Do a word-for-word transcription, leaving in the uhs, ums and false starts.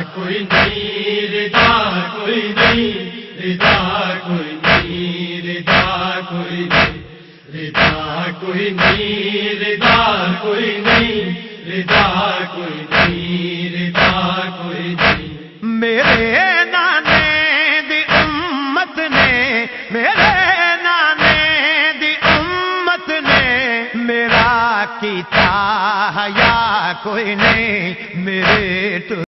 कोई नहीं, रिदा कोई नहीं, रिदा कोई नहीं, रिदा कोई नहीं, रिदा कोई नहीं, रिदा कोई नहीं, रिदा कोई नहीं, रिदा कोई नहीं। मेरे नाने दी उम्मत ने, मेरे नाने दी उम्मत ने मेरा कीता हया कोई नहीं, मेरे तो